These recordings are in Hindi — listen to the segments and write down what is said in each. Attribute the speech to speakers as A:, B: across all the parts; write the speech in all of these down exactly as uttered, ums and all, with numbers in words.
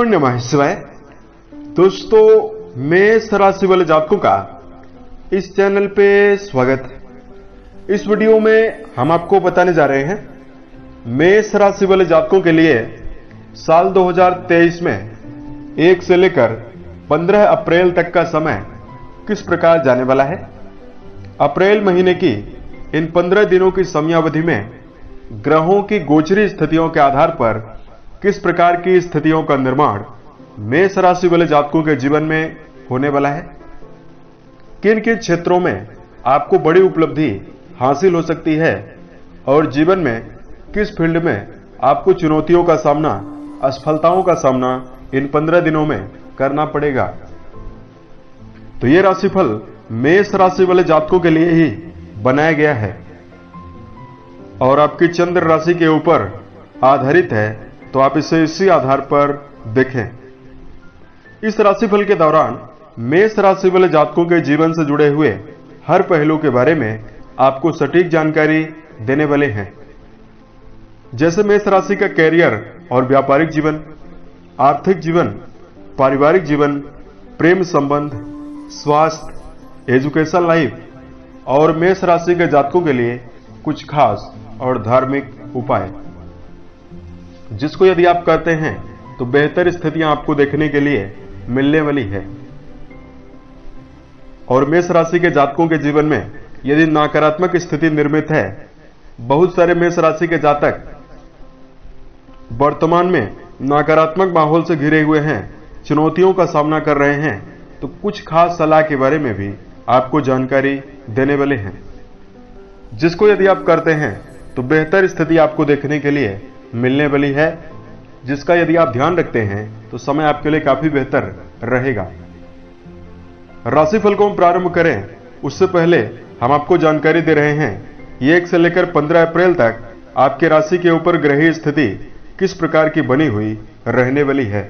A: ओम नमः शिवाय। दोस्तों, मेष राशि वाले जातकों का इस चैनल पे स्वागत है। इस वीडियो में हम आपको बताने जा रहे हैं मेष राशि वाले जातकों के लिए साल दो हज़ार तेईस में एक से लेकर पंद्रह अप्रैल तक का समय किस प्रकार जाने वाला है। अप्रैल महीने की इन पंद्रह दिनों की समयावधि में ग्रहों की गोचरी स्थितियों के आधार पर किस प्रकार की स्थितियों का निर्माण मेष राशि वाले जातकों के जीवन में होने वाला है, किन किन क्षेत्रों में आपको बड़ी उपलब्धि हासिल हो सकती है और जीवन में किस फील्ड में आपको चुनौतियों का सामना, असफलताओं का सामना इन पंद्रह दिनों में करना पड़ेगा। तो यह राशिफल मेष राशि वाले जातकों के लिए ही बनाया गया है और आपकी चंद्र राशि के ऊपर आधारित है, तो आप इसे इसी आधार पर देखें। इस राशिफल के दौरान मेष राशि वाले जातकों के जीवन से जुड़े हुए हर पहलू के बारे में आपको सटीक जानकारी देने वाले हैं। जैसे मेष राशि का कैरियर और व्यापारिक जीवन, आर्थिक जीवन, पारिवारिक जीवन, प्रेम संबंध, स्वास्थ्य, एजुकेशन लाइफ और मेष राशि के जातकों के लिए कुछ खास और धार्मिक उपाय, जिसको यदि आप करते हैं तो बेहतर स्थितियां आपको देखने के लिए मिलने वाली है। और मेष राशि के जातकों के जीवन में यदि नकारात्मक स्थिति निर्मित है, बहुत सारे मेष राशि के जातक वर्तमान में नकारात्मक माहौल से घिरे हुए हैं, चुनौतियों का सामना कर रहे हैं, तो कुछ खास सलाह के बारे में भी आपको जानकारी देने वाले हैं, जिसको यदि आप करते हैं तो बेहतर स्थिति आपको देखने के लिए मिलने वाली है, जिसका यदि आप ध्यान रखते हैं तो समय आपके लिए काफी बेहतर रहेगा। राशिफल को हम प्रारंभ करें उससे पहले हम आपको जानकारी दे रहे हैं ये एक से लेकर पंद्रह अप्रैल तक आपके राशि के ऊपर ग्रहीय स्थिति किस प्रकार की बनी हुई रहने वाली है।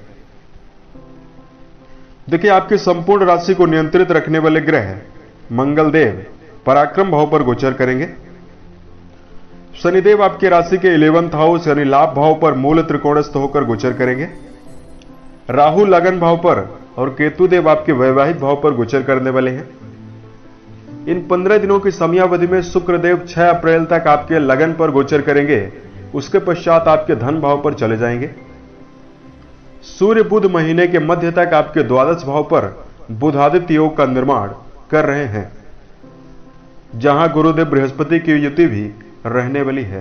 A: देखिए, आपकी संपूर्ण राशि को नियंत्रित रखने वाले ग्रह मंगल देव पराक्रम भाव पर गोचर करेंगे। शनिदेव आपके राशि के इलेवंथ हाउस यानी लाभ भाव पर मूल त्रिकोणस्थ होकर गोचर करेंगे। राहु लगन भाव पर और केतु देव आपके वैवाहिक भाव पर गोचर करने वाले हैं। इन पंद्रह दिनों की समयावधि में शुक्र देव छह अप्रैल तक आपके लगन पर गोचर करेंगे। उसके पश्चात आपके धन भाव पर चले जाएंगे। सूर्य बुध महीने के मध्य तक आपके द्वादश भाव पर बुधादित्य योग का निर्माण कर रहे हैं, जहां गुरुदेव बृहस्पति की युति भी रहने वाली है।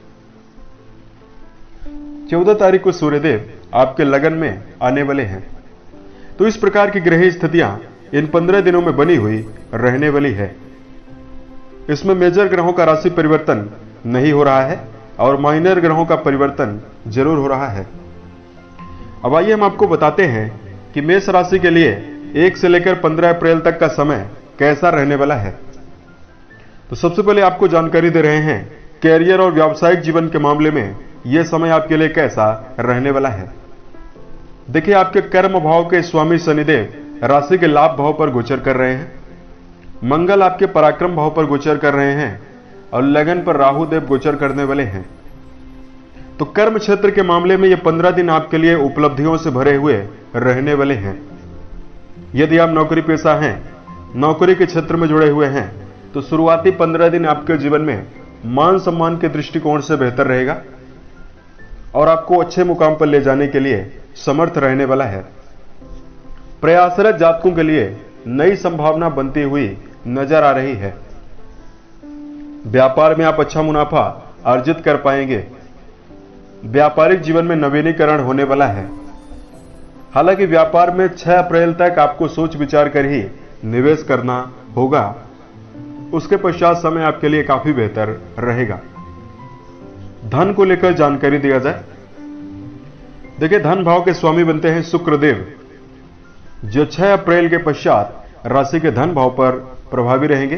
A: चौदह तारीख को सूर्यदेव आपके लगन में आने वाले हैं। तो इस प्रकार की ग्रह स्थितियां इन पंद्रह दिनों में बनी हुई रहने वाली है। इसमें मेजर ग्रहों का राशि परिवर्तन नहीं हो रहा है और माइनर ग्रहों का परिवर्तन जरूर हो रहा है। अब आइए हम आपको बताते हैं कि मेष राशि के लिए एक से लेकर पंद्रह अप्रैल तक का समय कैसा रहने वाला है। तो सबसे पहले आपको जानकारी दे रहे हैं कैरियर और व्यावसायिक जीवन के मामले में यह समय आपके लिए कैसा रहने वाला है। देखिए, आपके कर्म भाव के स्वामी शनिदेव राशि के लाभ भाव पर गोचर कर रहे हैं। मंगल आपके पराक्रम भाव पर गोचर कर रहे हैं और लगन पर राहु देव गोचर करने वाले हैं। तो कर्म क्षेत्र के मामले में ये पंद्रह दिन आपके लिए उपलब्धियों से भरे हुए रहने वाले हैं। यदि आप नौकरी पेशा हैं, नौकरी के क्षेत्र में जुड़े हुए हैं, तो शुरुआती पंद्रह दिन आपके जीवन में मान सम्मान के दृष्टिकोण से बेहतर रहेगा और आपको अच्छे मुकाम पर ले जाने के लिए समर्थ रहने वाला है। प्रयासरत जातकों के लिए नई संभावना बनती हुई नजर आ रही है। व्यापार में आप अच्छा मुनाफा अर्जित कर पाएंगे। व्यापारिक जीवन में नवीनीकरण होने वाला है। हालांकि व्यापार में छह अप्रैल तक आपको सोच विचार कर ही निवेश करना होगा। उसके पश्चात समय आपके लिए काफी बेहतर रहेगा। धन को लेकर जानकारी दिया जाए। देखिए, धन भाव के स्वामी बनते हैं शुक्र देव, जो छह अप्रैल के पश्चात राशि के धन भाव पर प्रभावी रहेंगे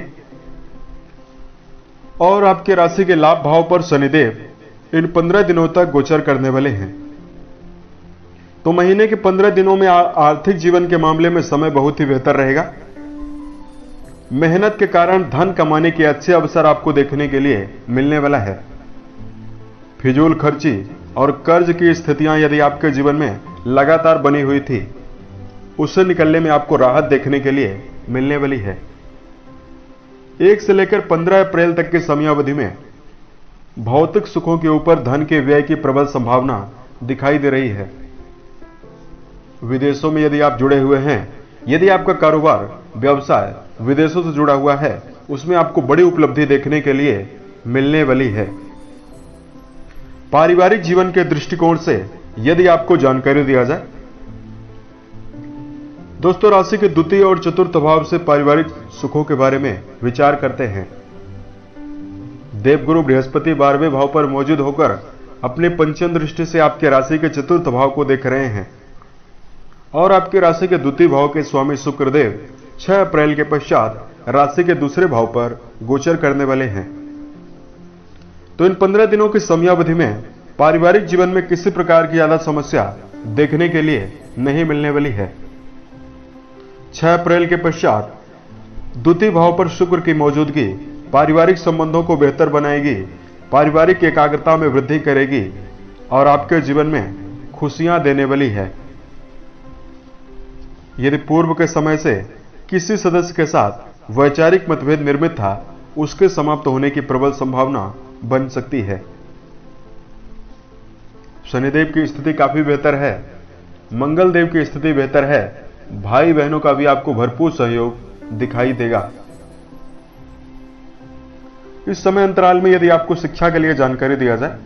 A: और आपके राशि के लाभ भाव पर शनिदेव इन पंद्रह दिनों तक गोचर करने वाले हैं। तो महीने के पंद्रह दिनों में आर्थिक जीवन के मामले में समय बहुत ही बेहतर रहेगा। मेहनत के कारण धन कमाने के अच्छे अवसर आपको देखने के लिए मिलने वाला है। फिजूल खर्ची और कर्ज की स्थितियां यदि आपके जीवन में लगातार बनी हुई थी, उससे निकलने में आपको राहत देखने के लिए मिलने वाली है। एक से लेकर पंद्रह अप्रैल तक की समयावधि में भौतिक सुखों के ऊपर धन के व्यय की प्रबल संभावना दिखाई दे रही है। विदेशों में यदि आप जुड़े हुए हैं, यदि आपका कारोबार व्यवसाय विदेशों से जुड़ा हुआ है, उसमें आपको बड़ी उपलब्धि देखने के लिए मिलने वाली है। पारिवारिक जीवन के दृष्टिकोण से यदि आपको जानकारी दिया जाए, दोस्तों राशि के द्वितीय और चतुर्थ भाव से पारिवारिक सुखों के बारे में विचार करते हैं। देवगुरु बृहस्पति बारहवें भाव पर मौजूद होकर अपने पंचम दृष्टि से आपके राशि के चतुर्थ भाव को देख रहे हैं और आपके राशि के द्वितीय भाव के स्वामी शुक्रदेव छह अप्रैल के पश्चात राशि के दूसरे भाव पर गोचर करने वाले हैं। तो इन पंद्रह दिनों की समयावधि में पारिवारिक जीवन में किसी प्रकार की ज्यादा समस्या देखने के लिए नहीं मिलने वाली है। छह अप्रैल के पश्चात द्वितीय भाव पर शुक्र की मौजूदगी पारिवारिक संबंधों को बेहतर बनाएगी, पारिवारिक एकाग्रता में वृद्धि करेगी और आपके जीवन में खुशियां देने वाली है। यदि पूर्व के समय से किसी सदस्य के साथ वैचारिक मतभेद निर्मित था, उसके समाप्त होने की प्रबल संभावना बन सकती है। शनिदेव की स्थिति काफी बेहतर है, मंगल देव की स्थिति बेहतर है, भाई बहनों का भी आपको भरपूर सहयोग दिखाई देगा। इस समय अंतराल में यदि आपको शिक्षा के लिए जानकारी दिया जाए,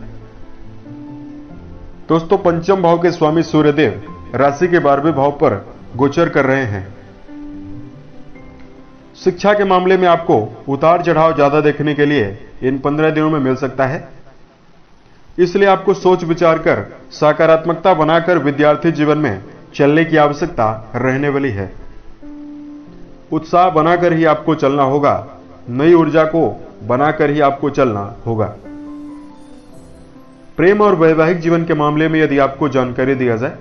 A: दोस्तों पंचम भाव के स्वामी सूर्यदेव राशि के बारहवें भाव पर गोचर कर रहे हैं। शिक्षा के मामले में आपको उतार चढ़ाव ज्यादा देखने के लिए इन पंद्रह दिनों में मिल सकता है, इसलिए आपको सोच विचार कर सकारात्मकता बनाकर विद्यार्थी जीवन में चलने की आवश्यकता रहने वाली है। उत्साह बनाकर ही आपको चलना होगा, नई ऊर्जा को बनाकर ही आपको चलना होगा। प्रेम और वैवाहिक जीवन के मामले में यदि आपको जानकारी दिया जाए,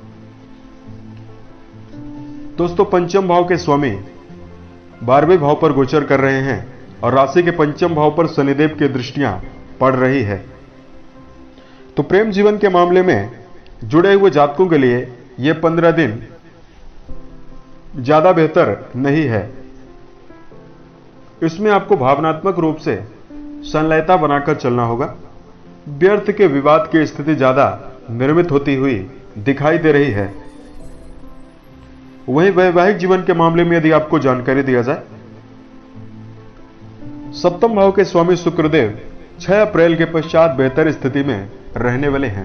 A: दोस्तों पंचम भाव के स्वामी बारहवें भाव पर गोचर कर रहे हैं और राशि के पंचम भाव पर शनिदेव की दृष्टियां पड़ रही है। तो प्रेम जीवन के मामले में जुड़े हुए जातकों के लिए यह पंद्रह दिन ज्यादा बेहतर नहीं है। इसमें आपको भावनात्मक रूप से संलयता बनाकर चलना होगा। व्यर्थ के विवाद की स्थिति ज्यादा निर्मित होती हुई दिखाई दे रही है। वहीं वैवाहिक जीवन के मामले में यदि आपको जानकारी दिया जाए, सप्तम भाव के स्वामी शुक्रदेव छह अप्रैल के पश्चात बेहतर स्थिति में रहने वाले हैं।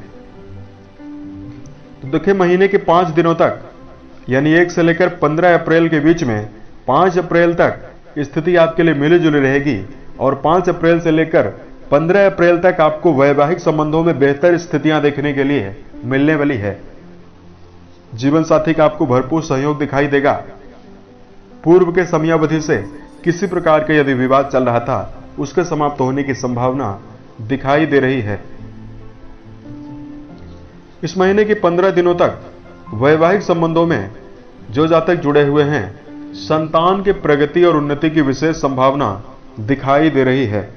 A: तो देखिए महीने के पांच दिनों तक यानी एक से लेकर पंद्रह अप्रैल के बीच में पांच अप्रैल तक स्थिति आपके लिए मिली जुली रहेगी और पांच अप्रैल से लेकर पंद्रह अप्रैल तक आपको वैवाहिक संबंधों में बेहतर स्थितियां देखने के लिए मिलने वाली है। जीवन साथी का आपको भरपूर सहयोग दिखाई देगा। पूर्व के समयावधि से किसी प्रकार का यदि विवाद चल रहा था, उसके समाप्त होने की संभावना दिखाई दे रही है। इस महीने के पंद्रह दिनों तक वैवाहिक संबंधों में जो जातक जुड़े हुए हैं, संतान के प्रगति और उन्नति की विशेष संभावना दिखाई दे रही है।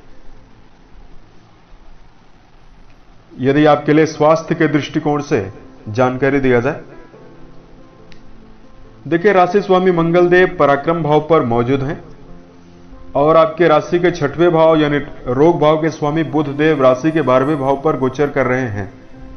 A: यदि आपके लिए स्वास्थ्य के दृष्टिकोण से जानकारी दिया जाए, देखिए राशि स्वामी मंगल देव पराक्रम भाव पर मौजूद हैं और आपके राशि के छठवें भाव यानी रोग भाव के स्वामी बुध देव राशि के बारहवें भाव पर गोचर कर रहे हैं।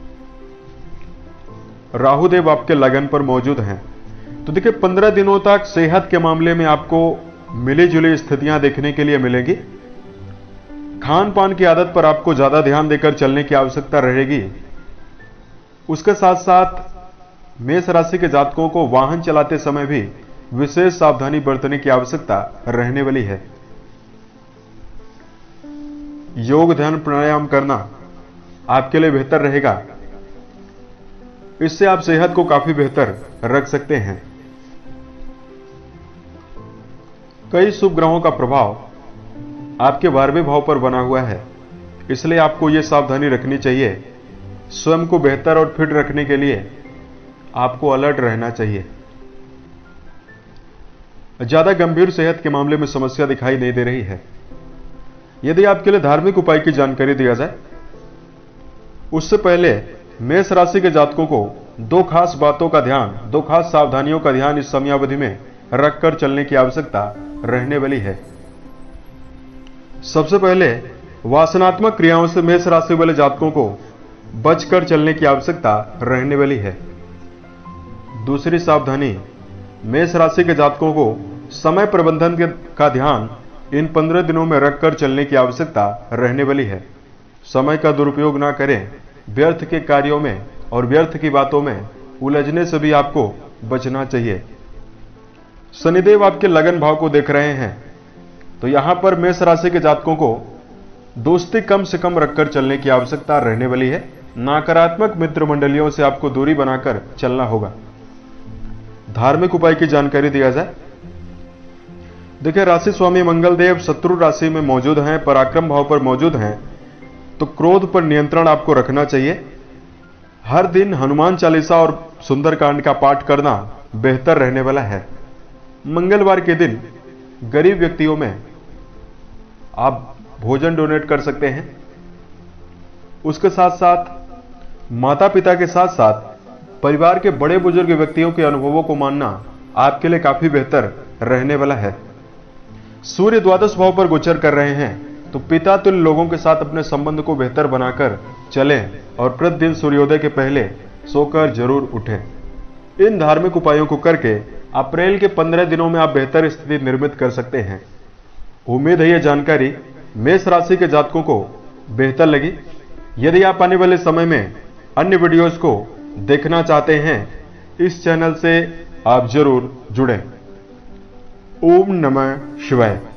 A: राहु देव आपके लगन पर मौजूद हैं। तो देखिए पंद्रह दिनों तक सेहत के मामले में आपको मिली जुली स्थितियां देखने के लिए मिलेगी। खान पान की आदत पर आपको ज्यादा ध्यान देकर चलने की आवश्यकता रहेगी। उसके साथ साथ मेष राशि के जातकों को वाहन चलाते समय भी विशेष सावधानी बरतने की आवश्यकता रहने वाली है। योग ध्यान प्राणायाम करना आपके लिए बेहतर रहेगा। इससे आप सेहत को काफी बेहतर रख सकते हैं। कई शुभ ग्रहों का प्रभाव आपके बारहवें भाव पर बना हुआ है, इसलिए आपको यह सावधानी रखनी चाहिए। स्वयं को बेहतर और फिट रखने के लिए आपको अलर्ट रहना चाहिए। ज्यादा गंभीर सेहत के मामले में समस्या दिखाई नहीं दे रही है। यदि आपके लिए धार्मिक उपाय की जानकारी दिया जाए, उससे पहले मेष राशि के जातकों को दो खास बातों का ध्यान, दो खास सावधानियों का ध्यान इस समयावधि में रखकर चलने की आवश्यकता रहने वाली है। सबसे पहले वासनात्मक क्रियाओं से मेष राशि वाले जातकों को बचकर चलने की आवश्यकता रहने वाली है। दूसरी सावधानी, मेष राशि के जातकों को समय प्रबंधन का ध्यान इन पंद्रह दिनों में रखकर चलने की आवश्यकता रहने वाली है। समय का दुरुपयोग ना करें, व्यर्थ के कार्यों में और व्यर्थ की बातों में उलझने से भी आपको बचना चाहिए। शनिदेव आपके लगन भाव को देख रहे हैं, तो यहां पर मेष राशि के जातकों को दोस्ती कम से कम रखकर चलने की आवश्यकता रहने वाली है। नकारात्मक मित्र मंडलियों से आपको दूरी बनाकर चलना होगा। धार्मिक उपाय की जानकारी दिया जाए। देखिए, राशि स्वामी मंगल देव शत्रु राशि में मौजूद हैं, पराक्रम भाव पर मौजूद हैं, तो क्रोध पर नियंत्रण आपको रखना चाहिए। हर दिन हनुमान चालीसा और सुंदरकांड का पाठ करना बेहतर रहने वाला है। मंगलवार के दिन गरीब व्यक्तियों में आप भोजन डोनेट कर सकते हैं। उसके साथ साथ माता पिता के साथ साथ परिवार के बड़े बुजुर्ग व्यक्तियों के अनुभवों को मानना आपके लिए काफी बेहतर रहने वाला है। सूर्य द्वादश भाव पर गोचर कर रहे हैं, तो पिता तुल्य लोगों के साथ अपने संबंध को बेहतर बनाकर चलें और प्रतिदिन सूर्योदय के पहले सोकर जरूर उठें। इन धार्मिक उपायों को करके अप्रैल के पंद्रह दिनों में आप बेहतर स्थिति निर्मित कर सकते हैं। उम्मीद है यह जानकारी मेष राशि के जातकों को बेहतर लगी। यदि आप आने वाले समय में अन्य वीडियोस को देखना चाहते हैं, इस चैनल से आप जरूर जुड़ें। ओम नमः शिवाय।